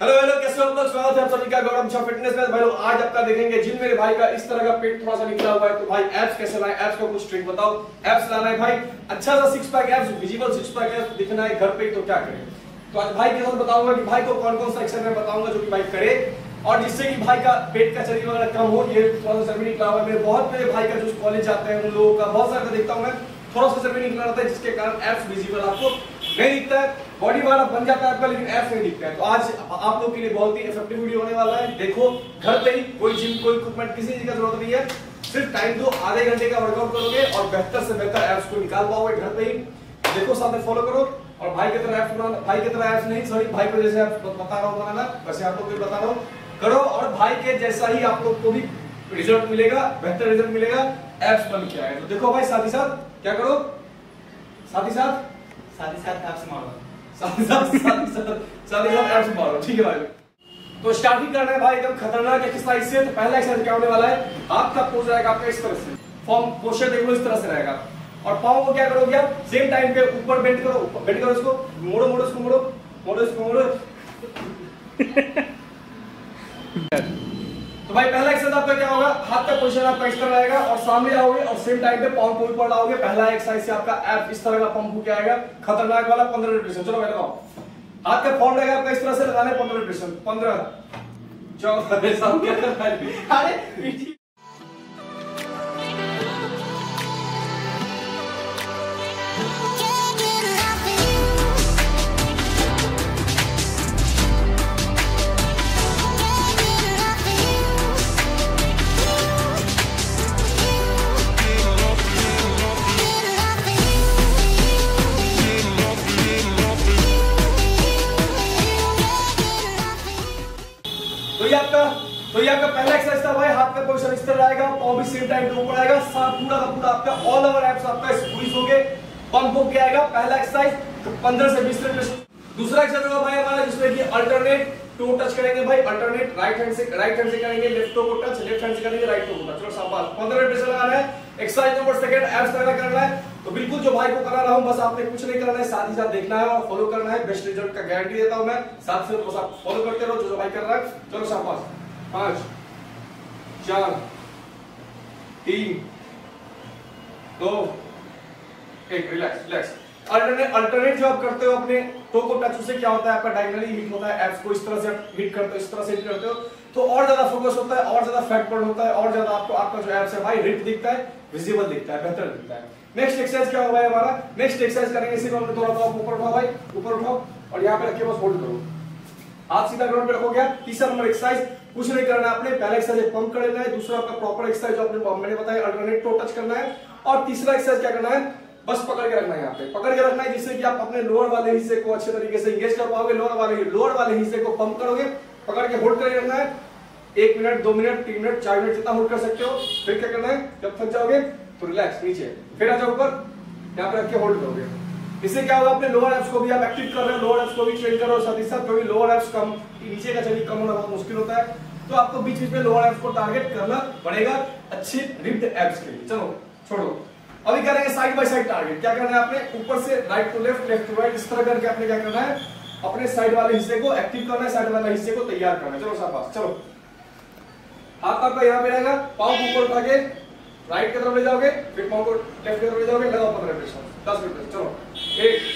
Hello hello, कैसे हो आप लोग? स्वागत है आप सभी का गौरव शाह फिटनेस में। भाई लोग आज आपका देखेंगे जिन मेरे भाई का इस तरह का पेट थोड़ा सा निकला हुआ है, तो भाई एब्स कैसे लाएं, एब्स का कुछ ट्रिक बताओ। एब्स लाना है भाई, अच्छा सा six pack abs, visible six pack abs दिखना है घर पे, तो क्या करें। तो आज भाई के साथ बताऊंगा कि भाई को कौन कौन सा एक्सरसाइज में बताऊंगा जो कि भाई करे और जिससे कि भाई का पेट का चर्बी वगैरह कम हो। ये थोड़ा सा चर्बी निकला हुआ है मेरे बहुत मेरे भाई का जो कॉलेज जाते हैं उन लोगों का बहुत सारा देखता हूं मैं, थोड़ा सा चर्बी निकला रहता है जिसके कारण एब्स विजिबल आपको नहीं दिखता है, बॉडी वाला बन जाता है आपका लेकिन एब्स नहीं दिखता है। तो आज आप लोग के लिए बहुत ही इफेक्टिव वीडियो होने वाला है। देखो घर पे ही, कोई जिम कोई इक्विपमेंट किसी चीज का जरूरत नहीं है, सिर्फ टाइम दो, आधे घंटे का वर्कआउट करोगे और बेहतर से बेहतर एब्स को निकाल पाओगे घर पे ही। देखो साथ में फॉलो करो और भाई की तरह एब्स बनाना, भाई की तरह एब्स नहीं सॉरी, भाई को जैसे एब्स बता रहा हूं बनाना वैसे आप लोग को बता रहा हूं करो और भाई के जैसा ही आप लोग को भी रिजल्ट मिलेगा, बेहतर रिजल्ट मिलेगा, एब्स बन के आए। तो देखो भाई साथ ही साथ क्या करो, साथ ही साथ एब्स मारो, साथ ही साथ एब्स मारो, ठीक है भाई। तो स्टार्टिंग करना है भाई एकदम खतरनाक एक्सरसाइज से। तो पहला एक्सरसाइज क्या होने वाला है, हाथ का पोज रहेगा आपका इस तरह से, फॉर्म पोस्चर देख लो इस तरह से रहेगा और पांव को क्या करोगे आप सेम टाइम पे ऊपर बेंड करो इसको, मोड़ो मोड़ो इसको, मोड़ो इसको, मोड़ो। तो भाई पहला एक्सरसाइज आपका क्या होगा, हाथ का पोजीशन आपका इस तरह रहेगा और सामने आओगे और सेम टाइम पे पांव को ऊपर लाओगे। पहला एक्सरसाइज से आपका एब्स इस तरह का पंप होके आएगा, खतरनाक वाला 15 रिपीटेशन। चलो मैं लगाओ, हाथ का फॉर्म रहेगा आपका इस तरह से, लगाने 15 रिपीटेशन, 15 14 सब क्या कर रहा है अरे तो ये आपका पहला एक्सरसाइज था भाई, हाथ का पोजीशन इस तरह रहेगा, पांव भी सेम टाइम पे ऊपर आएगा, साथ पूरा का पूरा आपका ऑल ओवर एब्स आपका स्क्वीज होके पंप होके आएगा। पहला एक्सरसाइज 15 से 20 मिनट। दूसरा एक्सरसाइज होगा भाई हमारा जिसमें कि अल्टरनेट टो टच करेंगे भाई, अल्टरनेट राइट हैंड से करेंगे, लेफ्ट टो को टच, लेफ्ट हैंड से करेंगे राइट टो को टच। चलो शाबाश, 15 रिपीटेशन लगाना है। एक्सरसाइज नंबर सेकंड एब्स करना है। तो बिल्कुल जो भाई को करा रहा हूं बस आपने कुछ नहीं करना है, साथ ही साथ देखना है और फॉलो करना है, बेस्ट रिजल्ट का गारंटी देता हूं मैं। साथ से बस आप फॉलो करते रहो जो भाई कर रहा है। चलो शाबाश, 5 4 3 2 1, रिलैक्स। अल्टरनेट जो आप करते हो अपने टो को टच, उससे क्या होता है आपका डायगोनली हिट होता है, एब्स को इस तरह से हिट करते हो, इस तरह से हिट करते हो तो और ज्यादा फोकस होता है, और ज्यादा फैट बर्न होता है, और ज्यादा आपको आपका जो एब्स है भाई हिट दिखता है, विजिबल दिखता है, बेहतर दिखता है। नेक्स्ट एक्सरसाइज क्या होगा हमारा, नेक्स्ट एक्सरसाइज करेंगे सिर्फ हमने थोड़ा सा ऊपर उठाओ भाई, ऊपर उठाओ और यहाँ पे रख के बस होल्ड करो, हाथ सीधा ग्राउंड पे रखोगे। तीसरा नंबर एक्सरसाइज कुछ नहीं करना है आपने, पहला एक्सरसाइज पंप कर लेना है, दूसरा आपका प्रॉपर एक्सरसाइज जो आपने मैंने बताया अल्टरनेट टो टच करना है और तीसरा एक्सरसाइज क्या करना है, बस पकड़ के रखना है, यहाँ पे पकड़ के रखना है जिससे कि आप अपने लोअर वाले हिस्से को अच्छे तरीके से एंगेज कर पाओगे। लोअर वाले हिस्से को पंप करोगे, पकड़ के होल्ड करके रखना है 1 मिनट 2 मिनट 3 मिनट 4 मिनट जितना होल्ड कर सकते हो। फिर क्या करना है, जब थक जाओगे तो रिलैक्स नीचे, फिर आ जाओ ऊपर, यहाँ पे रख के होल्ड करोगे। इससे क्या होगा, अपने लोअर एब्स को भी आप एक्टिव कर रहे हो, लोअर एब्स को भी ट्रेन कर रहे हो, साथ ही साथ क्योंकि लोअर एब्स कम, नीचे का चर्बी कम होना बहुत मुश्किल होता है, तो आपको बीच बीच में लोअर एब्स को टारगेट करना पड़ेगा अच्छे रिप्ड एब्स के लिए। चलो छोड़ो, अभी करेंगे साइड बाय साइड टारगेट। क्या करना है आपने, ऊपर से right to left, left to right, इस तरह करके आपने क्या करना है, अपने साइड वाले हिस्से को एक्टिव करना है, साइड वाले हिस्से को तैयार करना है। चलो शाबाश, चलो हाथ आपका यहाँ पे रहेगा, पांव ऊपर उठा के राइट की तरफ ले जाओगे, फिर पांव को लेफ्ट की तरफ ले जाओगे, लगाओ 15 रिपीटेशन, 10 रिपीटेशन। चलो 1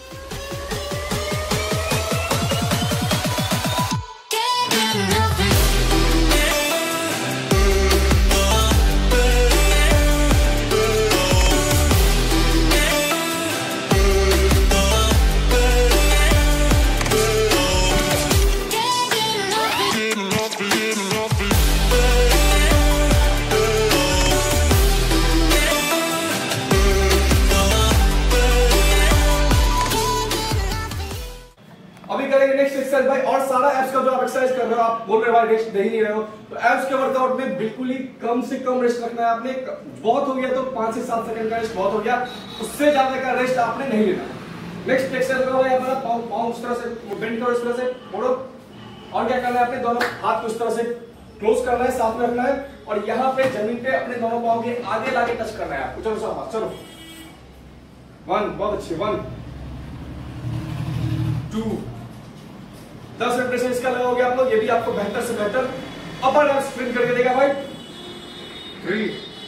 भाई। और सारा एब्स का जो आप एक्सरसाइज कर रहे हो, आप बोल रहे हो भाई रेस्ट दे ही नहीं रहे हो, तो एब्स के वर्कआउट में बिल्कुल ही कम से कम रेस्ट रखना है आपने। बहुत हो गया तो 5 से 7 सेकंड का रेस्ट बहुत हो गया, उससे ज्यादा का रेस्ट आपने नहीं लेना। नेक्स्ट एक्सरसाइज करो भाई हमारा, पांव इस तरह से बेंड करो, इस तरह से मोड़ो और क्या करना है, आपने दोनों हाथ को इस तरह से क्लोज करना है, साथ में रखना है और यहाँ पे जमीन पे अपने दोनों पांव के आगे लाके टच करना है आपको। चलो शाबाश, चलो 1, बहुत अच्छे, 1 2 10 रेपिटेशन इसका लगाओगे आप लोग, ये भी आपको बेहतर से बेहतर अपर एब्स स्प्रिंट करके देगा भाई। 3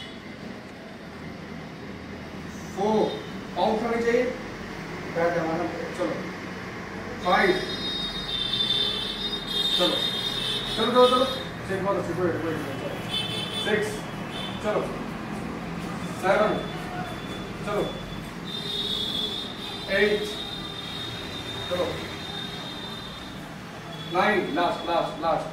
4 पाउंड करनी चाहिए, बैठ जाना, चलो 5 चलो चलो चलो चलो 6 बहुत अच्छी, 6 चलो 7 चलो 8 चलो 9 last last last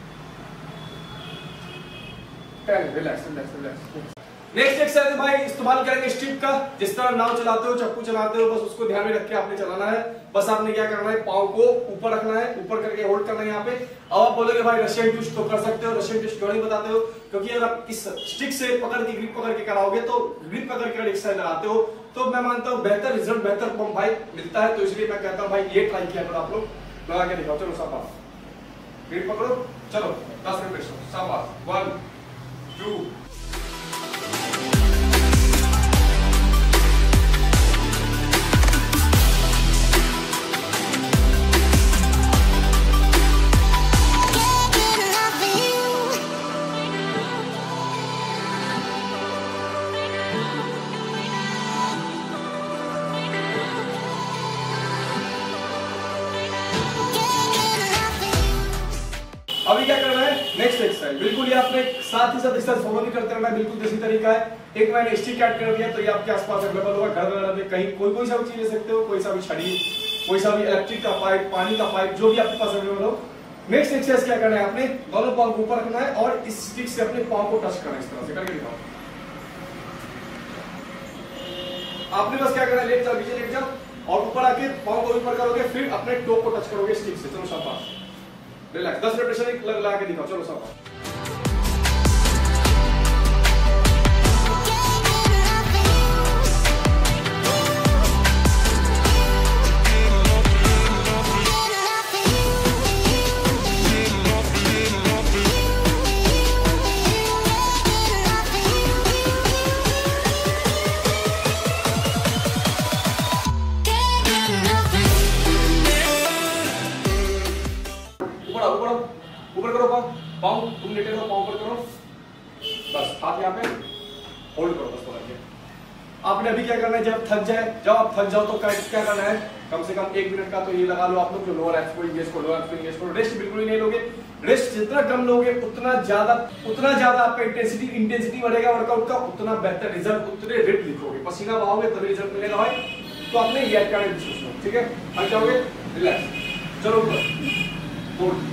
10 relax relax relax. Next exercise भाई इस्तेमाल करेंगे स्टिक का। जिस तरह नाव चलाते हो, चप्पू चलाते हो, बस उसको ध्यान में रख के आपने चलाना है। बस आपने क्या करना है, पाँव को ऊपर रखना है, ऊपर करके होल्ड करना है यहाँ पे। अब आप बोलोगे भाई रशियन ट्विस्ट तो कर सकते हो, रशियन ट्विस्ट क्यों नहीं बताते हो? क्योंकि अगर आप इस स्टिक से पकड़ के ग्रिप पकड़ के कराओगे तो ग्रिप पकड़ के एक्सरसाइज लगाते हो तो मैं मानता हूँ बेहतर रिजल्ट, बेहतर पंप भाई मिलता है। तो इसलिए मैं कहता हूँ भाई ये ट्राई किया करो आप लोग, लगा के दिखाओ। चलो शाबाश, ग्रिप पकड़ो, चलो 10 रेपिटेशन, शाबाश 1 2 अभी क्या करना है, नेक्स्ट एक्सरसाइज बिल्कुल ये आपने साथ ही साथ एक्सरसाइज फॉलो भी करते रहना है, बिल्कुल देसी तरीका है। एक मैंने स्टिक ऐड कर दिया तो ये आपके आसपास अवेलेबल होगा, घर वगैरह में कहीं कोई सा भी चीज ले सकते हो, कोई सा भी छड़ी, कोई सा भी इलेक्ट्रिक का पाइप, पानी का पाइप, जो भी आपके पास अवेलेबल हो। नेक्स्ट एक्सरसाइज क्या करना है, आपने दोनों पाँव को ऊपर रखना है और इस स्टिक से अपने पाँव को टच करना है, इस तरह से करके दिखाओ। आपने बस क्या करना है, लेट जाओ, पीछे लेट जाओ और ऊपर आके पाँव को ऊपर करोगे, फिर अपने टो को टच करोगे स्टिक से। चलो शाबाश, रिलैक्स, 10 रेपिटेशन लगा के दिखाओ। चलो शाबाश, ऊपर करो पाँव, पाँव तुम लेटे रहो, पाँव ऊपर करो, बस हाथ यहाँ पे होल्ड करो, बस पकड़ के। आपने अभी क्या करना है, जब थक जाए, जब आप थक जाओ तो क्या करना है, कम से कम 1 मिनट का तो ये लगा लो आप लोग, जो लोअर एब्स को इंगेज करो, लोअर एब्स को इंगेज करो। रेस्ट बिल्कुल ही नहीं लोगे, रेस्ट जितना कम लोगे उतना ज्यादा आपका इंटेंसिटी बढ़ेगा वर्कआउट का, उतना बेहतर रिजल्ट, उतने रेट लिखोगे, पसीना बहाओगे तभी रिजल्ट मिलेगा भाई। तो आपने ये करने की कोशिश करो, ठीक है? हट जाओगे, रिलैक्स, चलो ऊपर, होल्ड,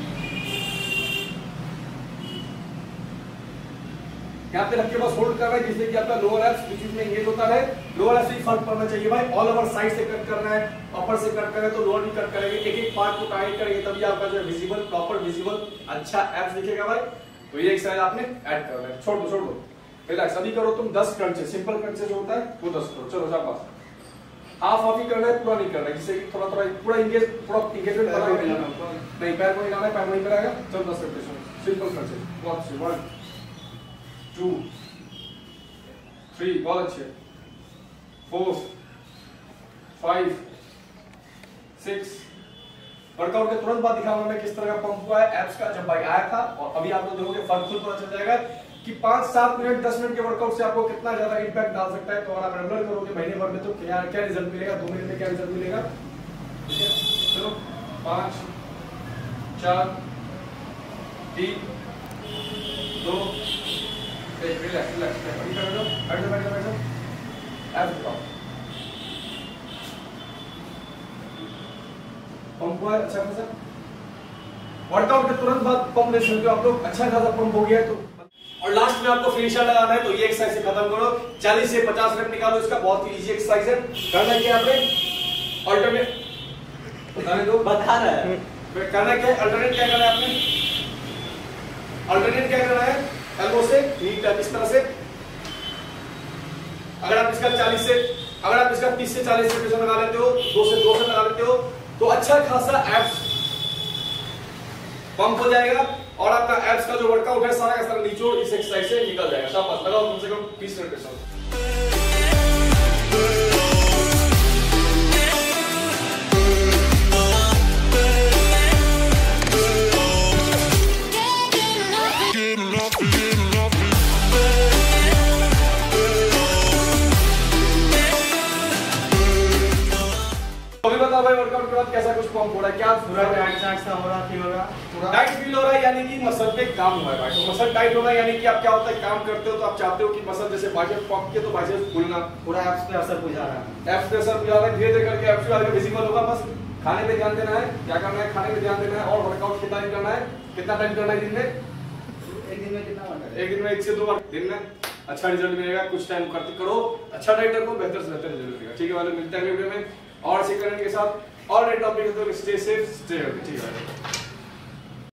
यहाँ पे रख के बस होल्ड करना है, जिससे कि आपका लोअर एब्स बीच में एंगेज होता है। लोअर एब्स से ही फर्क पड़ना चाहिए भाई। ऑल ओवर साइड से कट करना है, अपर से कट करें तो लोअर भी कट करेंगे, एक एक पार्ट को टाइट करेंगे तभी आपका जो विजिबल, प्रॉपर विजिबल अच्छा एब्स दिखेगा भाई। तो ये एक्सरसाइज आपने ऐड करना है। छोड़ दो, रिलैक्स। अभी करो तुम 10 क्रंचेस, सिंपल क्रंचेस जो होता है वो 10 करो। चलो शाबाश, हाफ ही करना है, पूरा नहीं करना है, जिससे कि थोड़ा पूरा इंगेजमेंट बना नहीं, पैर को नहीं लाना है, पैर वहीं पर आएगा। चलो 10 रेपिटेशन, सिंपल क्रंचेस, बहुत अच्छे, 1 2 3 बहुत अच्छे, 4 5 6। वर्कआउट के तुरंत बाद दिखाऊंगा मैं किस तरह का पंप हुआ है एब्स का जब भाई आया था, और अभी आप लोग देखोगे फर्क खुद पता चल जाएगा कि 5-7 मिनट 10 मिनट के वर्कआउट से आपको कितना ज्यादा इंपैक्ट डाल सकता है। तो अगर आप रेगुलर करोगे महीने भर में तो क्या रिजल्ट मिलेगा, 2 महीने में क्या रिजल्ट मिलेगा, ठीक है? चलो 5 4 3 2 रिलैक्स, अभी कर लो, बैठ जाओ, एब्स दिखाओ। पंप हुआ है अच्छा खासा, वर्कआउट के तुरंत बाद पंप ले सकते हो आप लोग, अच्छा खासा पंप हो गया है। तो और लास्ट में आपको फिनिशर लगाना है, तो ये एक्सरसाइज से खत्म करो, 40 से 50 रेप निकालो। इसका बहुत ही इजी एक्सरसाइज है, करना क्या आपने, अल्टरनेट बताने दो, बता रहा है करना क्या है, अल्टरनेट क्या करना है आपने, अल्टरनेट क्या करना है, एल्बो से नी टच इस तरह से। अगर आप इसका 30 से 40 रेपिटेशन लगा लेते हो, 2 से लगा लेते हो, तो अच्छा खासा एब्स पंप हो जाएगा और आपका एब्स का जो वर्कआउट है सारा का सारा निचोड़ इस एक्सरसाइज से निकल जाएगा। शाबाश, लगाओ कम से कम 20 रेपिटेशन। बताओ भाई, वर्कआउट के बाद कैसा कुछ पंप हो रहा है? क्या पूरा टाइट टाइट सा हो रहा, फील हो रहा, टाइट फील हो रहा है, यानी कि मसल पे काम हुआ है भाई। तो मसल टाइट होना यानी कि आप क्या होता है, काम करते हो तो आप चाहते हो कि मसल जैसे बाइसेप्स पंप किए तो बाइसेप्स फूलना, पूरा एब्स पे असर बुझा रहा है। एब्स पे असर बुझा रहा है, धीरे धीरे करके एब्स आगे विजिबल होगा। बस खाने पे ध्यान देना है, क्या करना है, खाने पे ध्यान देना है, और वर्कआउट कितना दिन करना है, कितना टाइम करना है दिन में? एक दिन में कितना बनता है? एक दिन में 1 से 2 बार दिन में अच्छा रिजल्ट मिलेगा। कुछ टाइम करते करो, अच्छा डाइट रखो, बेहतर से बेहतर रिजल्ट मिलेगा। ठीक है वाले, मिलते हैं वीडियो में और सीख करने के साथ और नए टॉपिक है। तो स्टे सेफ, स्टे हेल्दी। ठीक है।